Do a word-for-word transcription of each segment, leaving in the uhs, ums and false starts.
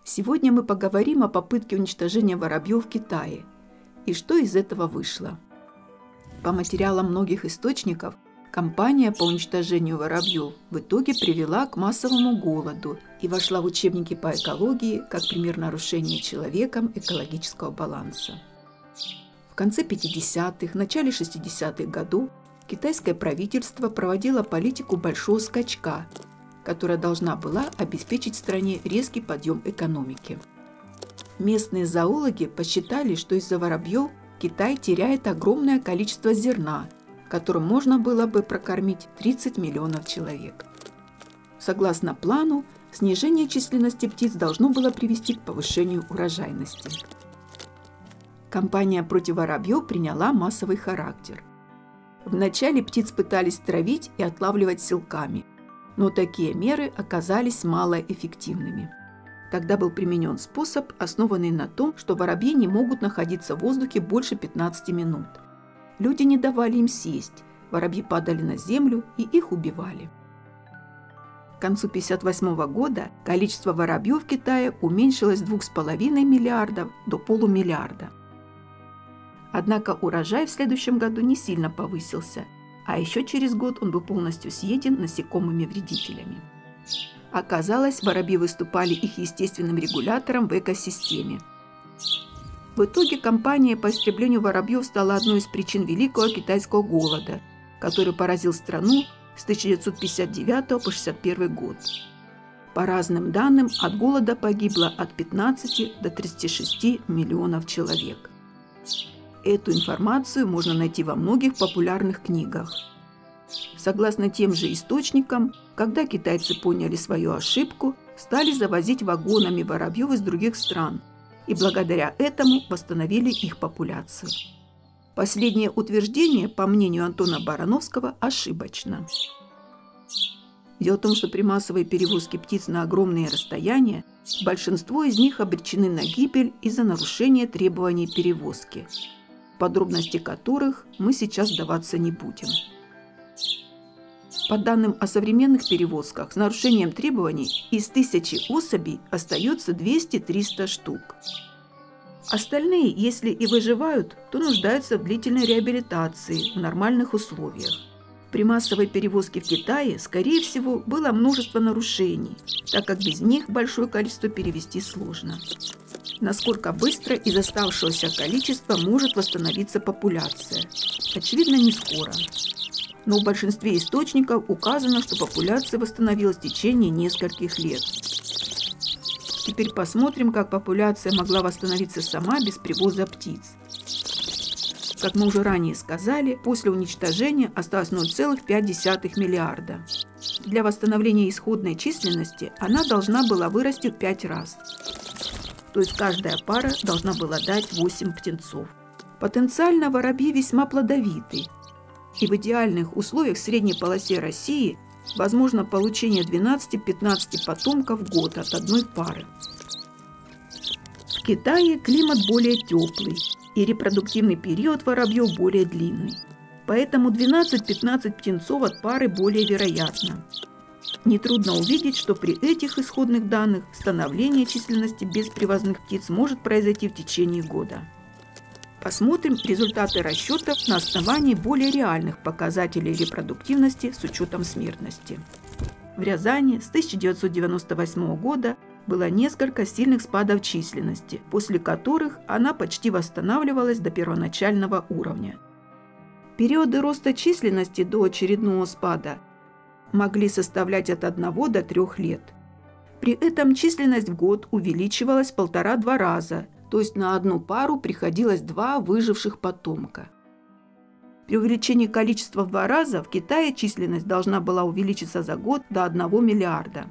Сегодня мы поговорим о попытке уничтожения воробьев в Китае и что из этого вышло. По материалам многих источников, кампания по уничтожению воробьев в итоге привела к массовому голоду и вошла в учебники по экологии как пример нарушения человеком экологического баланса. В конце пятидесятых, начале шестидесятых годов китайское правительство проводило политику большого скачка, которая должна была обеспечить стране резкий подъем экономики. Местные зоологи посчитали, что из-за воробьев Китай теряет огромное количество зерна, которым можно было бы прокормить тридцать миллионов человек. Согласно плану, снижение численности птиц должно было привести к повышению урожайности. Кампания против воробьев приняла массовый характер. Вначале птиц пытались травить и отлавливать силками, но такие меры оказались малоэффективными. Тогда был применен способ, основанный на том, что воробьи не могут находиться в воздухе больше пятнадцати минут. Люди не давали им сесть, воробьи падали на землю и их убивали. К концу тысяча девятьсот пятьдесят восьмого года количество воробьев в Китае уменьшилось с двух с половиной миллиардов до полумиллиарда. Однако урожай в следующем году не сильно повысился, а еще через год он был полностью съеден насекомыми вредителями. Оказалось, воробьи выступали их естественным регулятором в экосистеме. В итоге кампания по истреблению воробьев стала одной из причин Великого китайского голода, который поразил страну с тысяча девятьсот пятьдесят девятого по шестьдесят первый год. По разным данным, от голода погибло от пятнадцати до тридцати шести миллионов человек. Эту информацию можно найти во многих популярных книгах. Согласно тем же источникам, когда китайцы поняли свою ошибку, стали завозить вагонами воробьев из других стран и благодаря этому восстановили их популяцию. Последнее утверждение, по мнению Антона Барановского, ошибочно. Дело в том, что при массовой перевозке птиц на огромные расстояния большинство из них обречены на гибель из-за нарушения требований перевозки, в подробности которых мы сейчас вдаваться не будем. По данным о современных перевозках с нарушением требований, из тысячи особей остается двести-триста штук. Остальные, если и выживают, то нуждаются в длительной реабилитации в нормальных условиях. При массовой перевозке в Китае, скорее всего, было множество нарушений, так как без них большое количество перевезти сложно. Насколько быстро из оставшегося количества может восстановиться популяция? Очевидно, не скоро. Но в большинстве источников указано, что популяция восстановилась в течение нескольких лет. Теперь посмотрим, как популяция могла восстановиться сама без привоза птиц. Как мы уже ранее сказали, после уничтожения осталось ноль целых пять десятых миллиарда. Для восстановления исходной численности она должна была вырасти в пять раз. То есть каждая пара должна была дать восемь птенцов. Потенциально воробьи весьма плодовиты. И в идеальных условиях в средней полосе России возможно получение двенадцати-пятнадцати потомков в год от одной пары. В Китае климат более теплый, и репродуктивный период воробьев более длинный. Поэтому двенадцать-пятнадцать птенцов от пары более вероятно. Нетрудно увидеть, что при этих исходных данных становление численности беспривозных птиц может произойти в течение года. Посмотрим результаты расчетов на основании более реальных показателей репродуктивности с учетом смертности. В Рязани с тысяча девятьсот девяносто восьмого года было несколько сильных спадов численности, после которых она почти восстанавливалась до первоначального уровня. Периоды роста численности до очередного спада могли составлять от одного до трёх лет. При этом численность в год увеличивалась в полтора-два раза, то есть на одну пару приходилось два выживших потомка. При увеличении количества в два раза в Китае численность должна была увеличиться за год до одного миллиарда.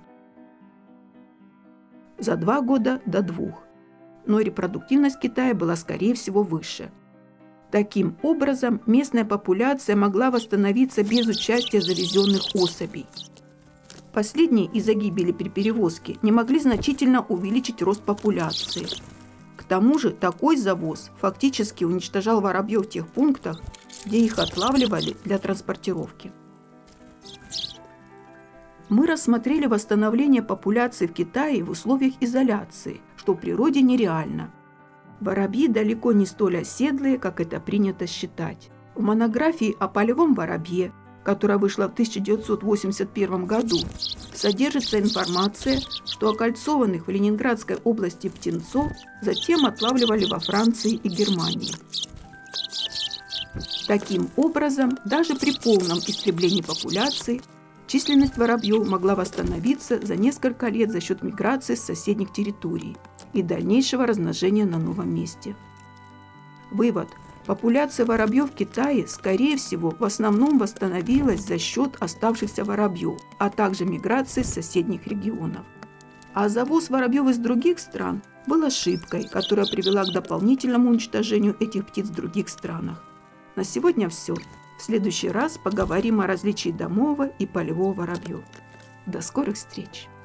За два года до двух. Но репродуктивность Китая была, скорее всего, выше. Таким образом, местная популяция могла восстановиться без участия завезенных особей. Последние из-за гибели при перевозке не могли значительно увеличить рост популяции. К тому же такой завоз фактически уничтожал воробьев в тех пунктах, где их отлавливали для транспортировки. Мы рассмотрели восстановление популяции в Китае в условиях изоляции, что в природе нереально. Воробьи далеко не столь оседлые, как это принято считать. В монографии о полевом воробье, которая вышла в тысяча девятьсот восемьдесят первом году, содержится информация, что окольцованных в Ленинградской области птенцов затем отлавливали во Франции и Германии. Таким образом, даже при полном истреблении популяции численность воробьев могла восстановиться за несколько лет за счет миграции с соседних территорий и дальнейшего размножения на новом месте. Вывод. Популяция воробьев в Китае, скорее всего, в основном восстановилась за счет оставшихся воробьев, а также миграции с соседних регионов. А завоз воробьев из других стран был ошибкой, которая привела к дополнительному уничтожению этих птиц в других странах. На сегодня все. В следующий раз поговорим о различии домового и полевого воробьев. До скорых встреч!